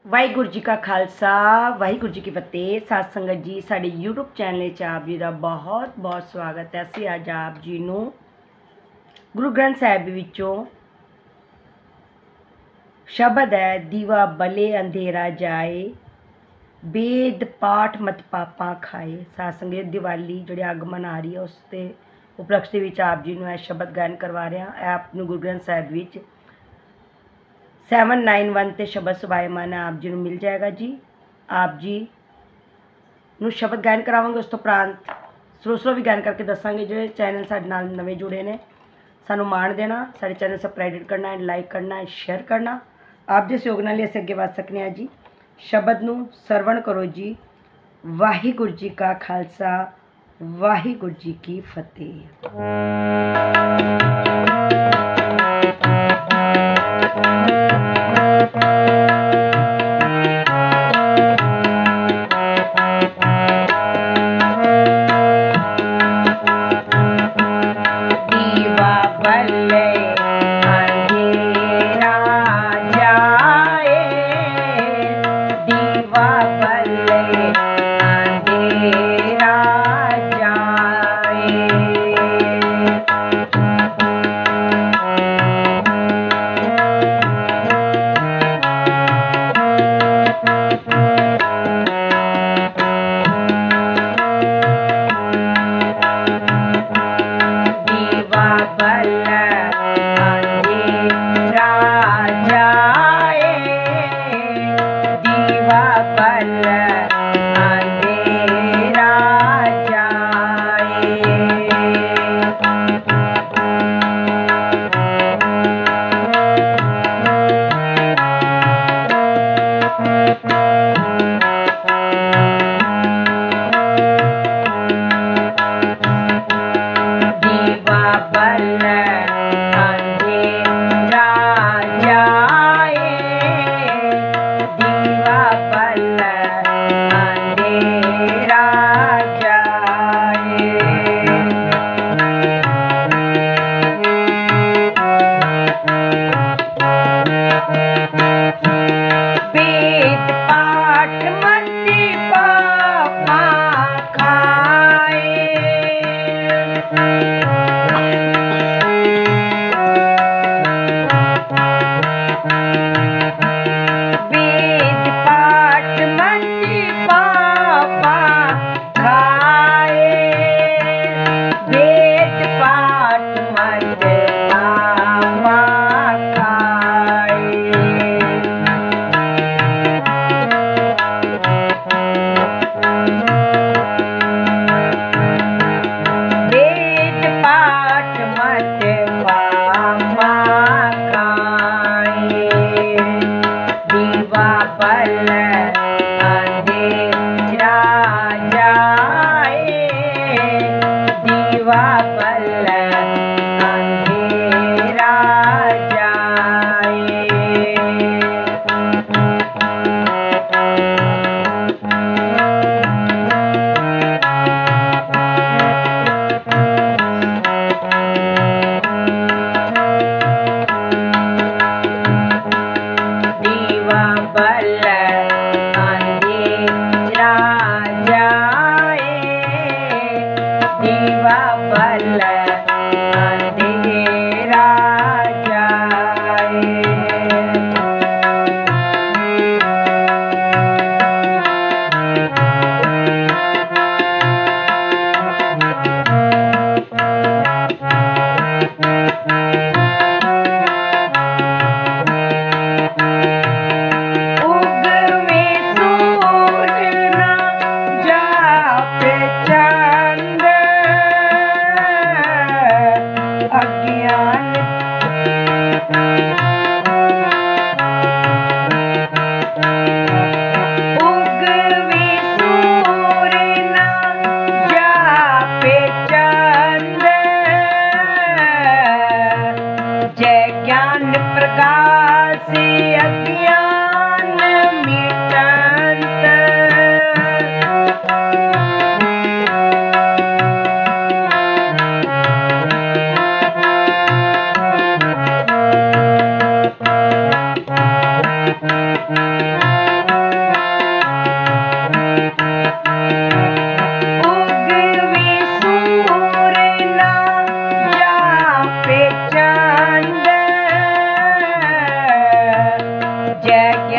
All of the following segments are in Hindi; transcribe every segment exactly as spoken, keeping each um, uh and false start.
वाहिगुरू जी का खालसा वाहिगुरू जी की फतेह। साध संगत जी, साडे यूट्यूब चैनल च आप जी का बहुत बहुत स्वागत है। असीं अज आप जी नूं गुरु ग्रंथ साहिब विचों शब्द है, दीवा बले अंधेरा जाए, वेद पाठ मत पापा खाए। साध संगत दिवाली जिहड़ी आगमन आ रही है उसके उपलक्ष्य विच आप जी नूं यह शब्द गायन करवा रहे हैं। आप नूं गुरु ग्रंथ साहिब विच सैवन नाइन वन ते शब्द सुभायमान आप जी नूं मिल जाएगा जी। आप जी नूं शब्द गायन करावांगे, उस तो उपरंत स्लो स्लो भी गायन करके दसांगे। जो चैनल साडे नाल नवे जुड़े ने, सानूं मान देना, साडे चैनल सबसक्राइब करना है, लाइक करना है, शेयर करना। आप जिस योग नाल असीं अगे वध सकने हैं जी। शब्द नूं सरवण करो जी। वाहिगुरू जी का खालसा वाहिगुरू जी की फतेह।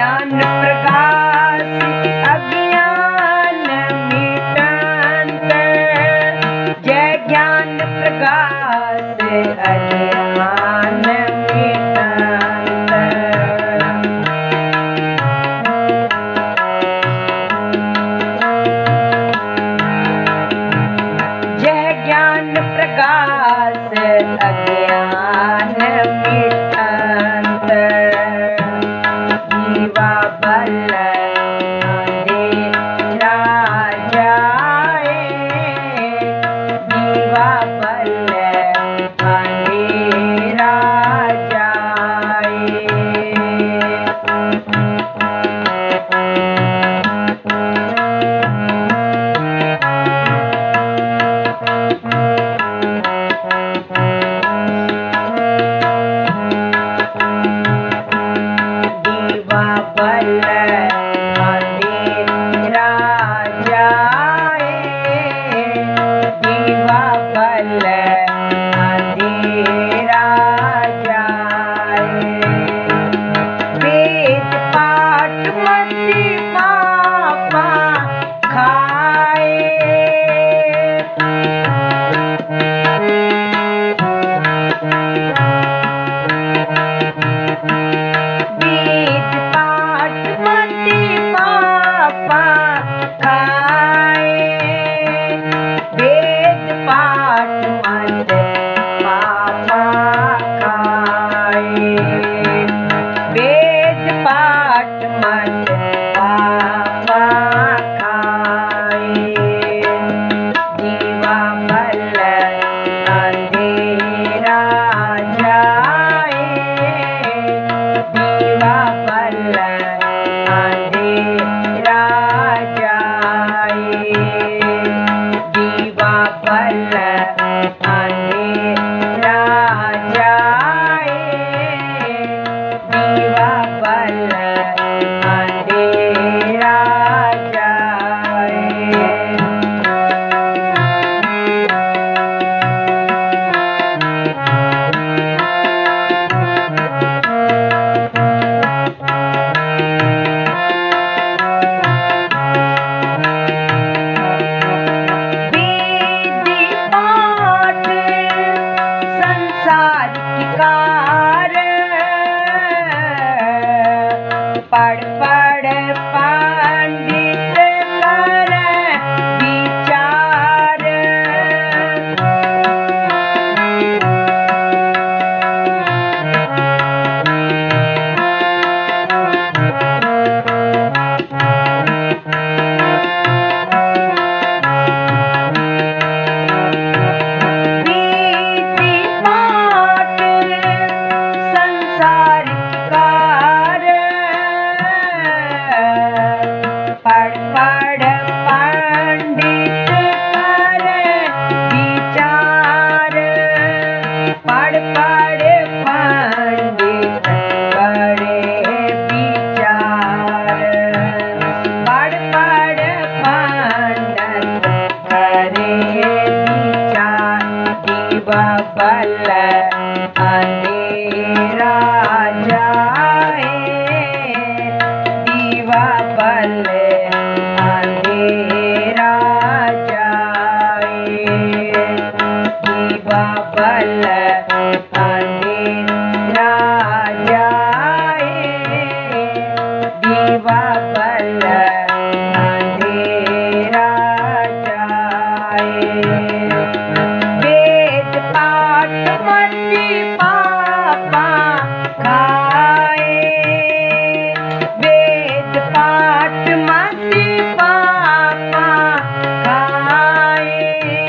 ज्ञान प्रकाश अज्ञान मिटांत, जय ज्ञान प्रकाश अज्ञान मिटांत। जय ज्ञान प्रकाश अज्ञान मिटांत, दीवा बल अंधेरा जाए, दीवा बल अंधेरा जाए। दीवा बल अंधेरा जाए, दीवा बल अंधेरा जाए। वेद पाठ मति पापा खाए, वेद पाठ मति पापा खाए, वेद पाठ मत पापा खाए, वेद पाठ मत पापा खाए। दीवा बल अंधेरा जाए, दीवा बल अंधेरा जाए, दीवा बल अंधेरा जाए, दीवा बल अंधेरा जाए। वेद पाठ संसार की कार, पढ़ पढ़ पंडित कर विचार, वेद पाठ संसार की कार, पढ़ पढ़ पंडित कर विचार, पढ़ पढ़ पंडित करे विचार, पढ़ पढ़ पंडित करे विचार। दीवा बल अंधेरा जाए, दीवा बल अंधेरा जाए, दीवा बल अंधेरा जाए, दीवा बल अंधेरा जाए। वेद पाठ मति पापा खाए, वेद पाठ मति पापा खाए,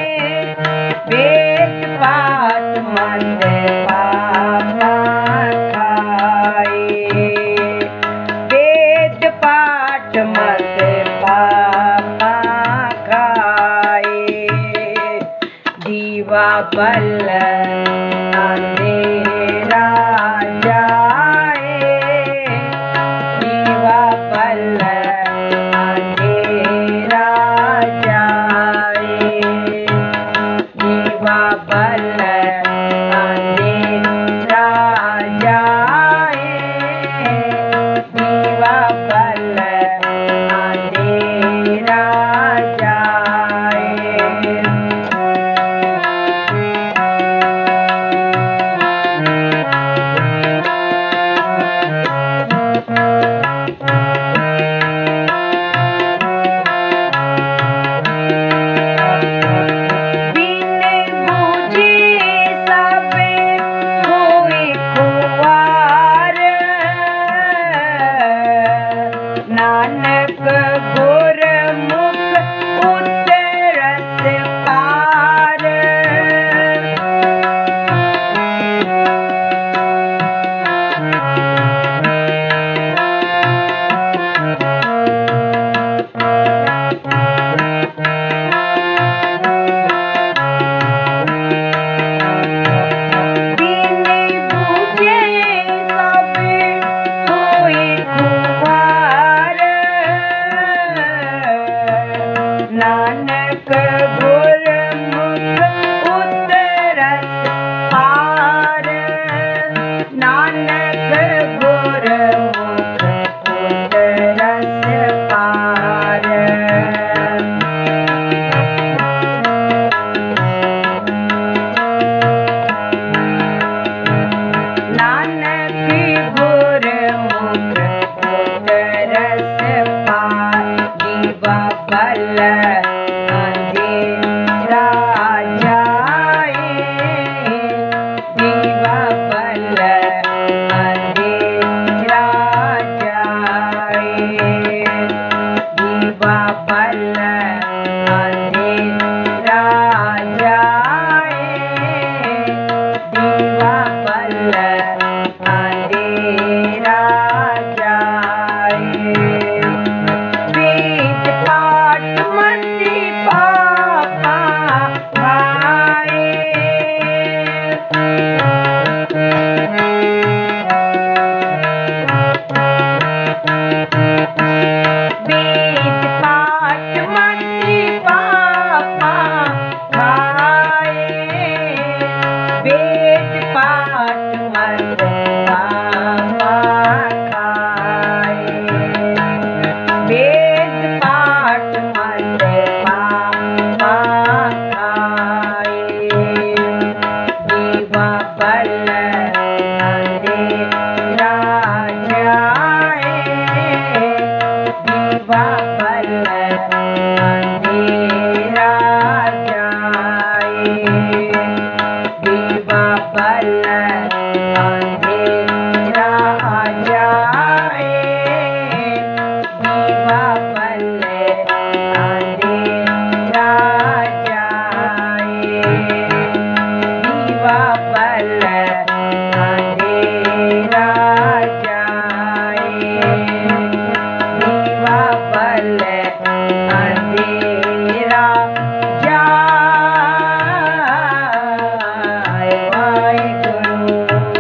वेद पाठ मत पापा खाए, वेद पाठ मत पापा खाए। दीवा बल अंधेरा जाए, दीवा बल अंधेरा जाए, दीवा बल अंधेरा जाए, दीवा बल अंधेरा जाए। नानक गुरमुख उतरस पार। नानक गुरमुख उतरस पार। नानक गुरमुख उतरस पार। नानक गुरमुख उतरस पार। दीवा बल अंधेरा जाए। दीवा बल अंधेरा जाए। दीवा बल अंधेरा जाए। दीवा बल अंधेरा जाए। वेद पाठ मति पापा खाए। वेद पाठ मति पापा खाए। वेद पाठ मत पापा खाए। वेद पाठ मत पापा खाए। दीवा बल अंधेरा जाए। दीवा बल अंधेरा जाए। दीवा बल अंधेरा जाए। दीवा बल अंधेरा जाए। दीवा बल अंधेरा जाए। दीवा बल अंधेरा जाए। वाहिगुरु।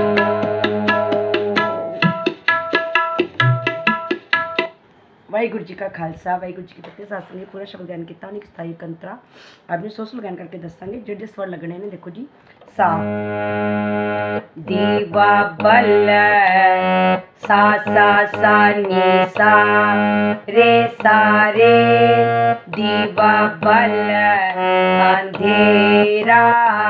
वाहिगुरु जी का खालसा वाहिगुरु जी की फतेह। सत्संग पूरा शब्द ज्ञान किया एक स्थाई कंतरा आपने सोशल ज्ञान करके दसांगे जेडे स्वर लगने ने। देखो जी सा दीवा बल सा सा सा नी सा रे सा रे। दीवा बल अंधेरा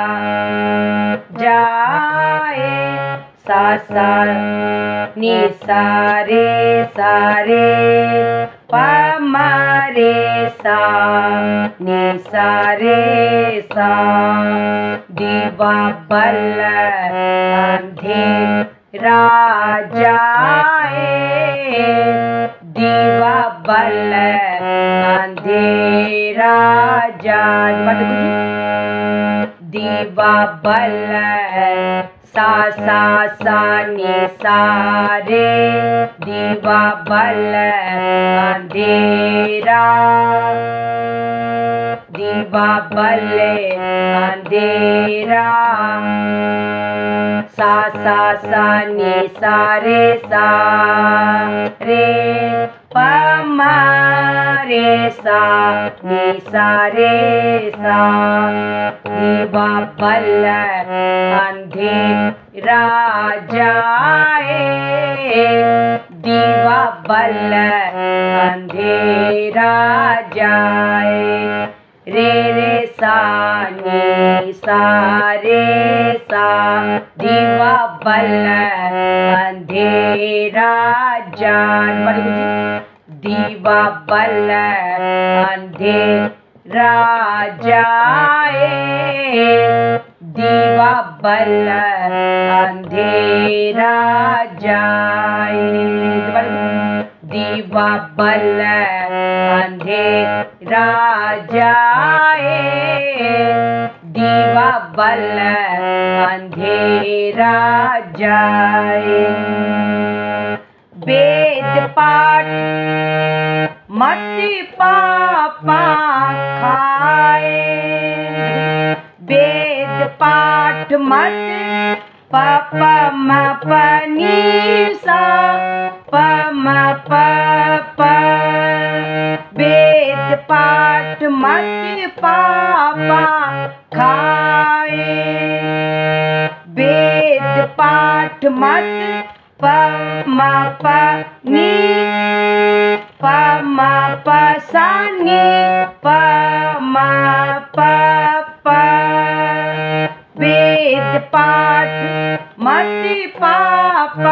जाए। सा सा नी सा रे सा रे। प म रे सा नी सा रे सा। दीवा बल अंधेरा जाए। दीवा बल अंधेरा जाए। दीवा बल सा सा सा नी सा रे। दीवा बल अंधेरा। दीवा बल अंधेरा। सा सा सा नी सा रे सा रे। प प म रे सा नी सा रे सा। दीवा बल अंधेरा जाए, दीवा बल अंधेरा जाए। रे रे सा नी सा रे सा। दीवा बल अंधेरा जाए। दीवा बल अंधेरा जाए, दीवा बल अंधेरा जाए। दीवा बल अंधेरा जाए, दीवा बल अंधेरा जाए। वेद पाठ मत पापा खाए, वेद पाठ मत पापा म प नी सा प म प प। वेद पाठ मत पापा खाए, वेद पाठ मत प म प नी प म प सा नी प म प प। वेद पाठ मत पापा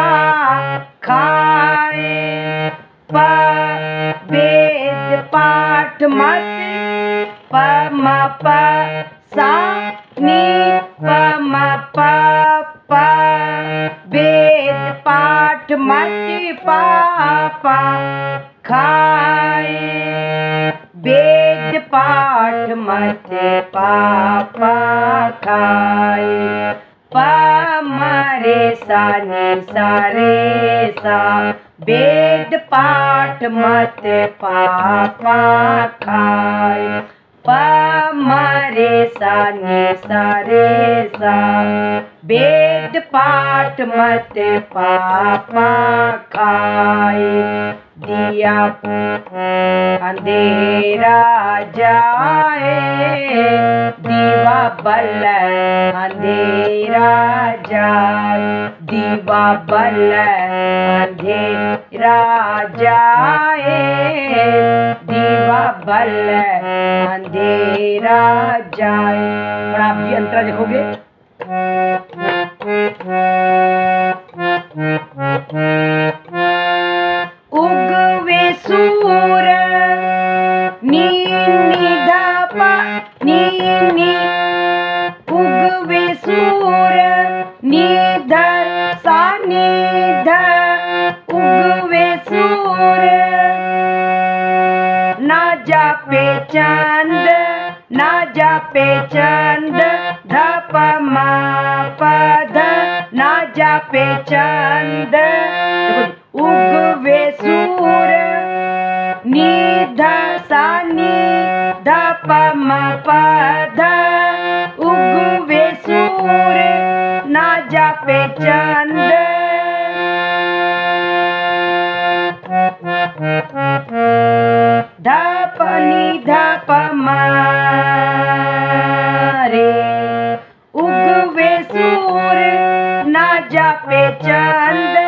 खाए, प वेद पाठ मत प म प सा नी प म प प। वेद पाठ मत पापा खाए, वेद पाठ मत पापा खाए। प म रे सा नी सा रे सा। वेद पाठ मत पापा खाए, प म रे सा नी सा रे सा। वेद पाठ मत पापा खाए। दिया अंधेरा जाए, दीवा बल अंधेरा जाए, दीवा बल अंधेरा जाए, दीवा बल अंधेरा जाए। और आप जी अंतरा देखोगे, उगवे सूर नी नी ध प नी नी। उगवे सूर नी ध सा नी ध। उगवे सूर ना जापे चंद, ना जापे चंद ध प म प ध। ना जापे चंद, उगवे सूर नी ध सा नी ध प म प ध। उगवे सूर ना जापे चंद, ध प नी ध प म रे। उगवे सूर ना जापे चंद।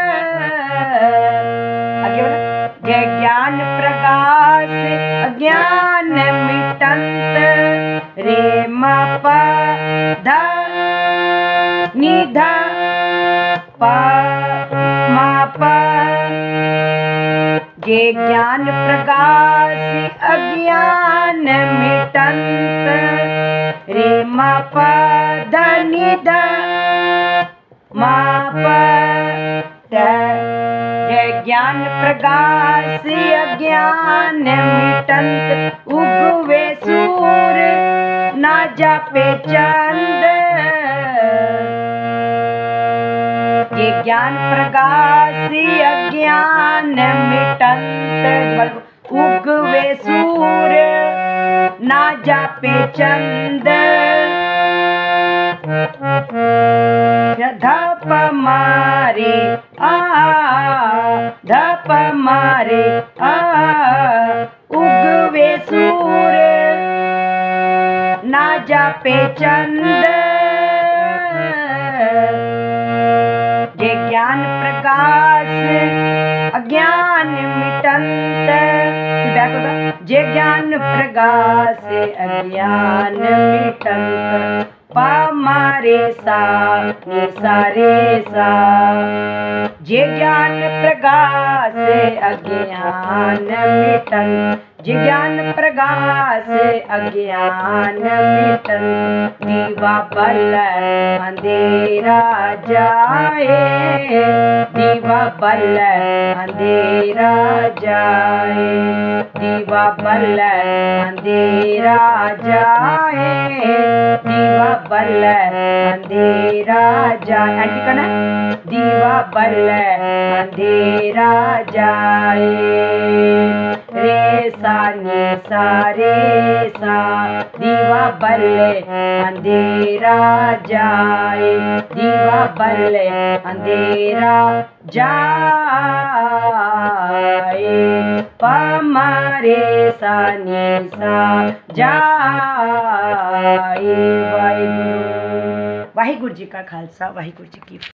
जय ज्ञान प्रकाश अज्ञान मिटंत, रे म प ध नी ध प म प। जय ज्ञान प्रकाश अज्ञान मिटंत, रे म प ध नी ध म प ध। जय ज्ञान प्रकाश अज्ञान मिटंत, उगवे सूर ना जापे चंद। ये ज्ञान प्रकाश अज्ञान मिटंत, उगवे सूर ना जापे चंद। ध प म रे आ ध प म रे जापे चंद जे ज्ञान प्रकाश अज्ञान मिटंत जे ज्ञान प्रकाश अज्ञान मिटंत पा मारे सा नी सा रे सा जे ज्ञान प्रकाश अज्ञान मिटंत जे ज्ञान प्रकाश अज्ञान मिटंत दीवा बल अंधेरा जाए दीवा बल अंधेरा जाए दीवा बल अंधेरा जाए दीवा बल अंधेरा जाए ठीक है दीवा बल अंधेरा जाए रे सा नी सा रे सा दीवा बल अंधेरा जाए दीवा बल अंधेरा जाए पमारे सा नी सा जाए वाहिगुरु वाहिगुरु जी का खालसा वाहिगुरु जी की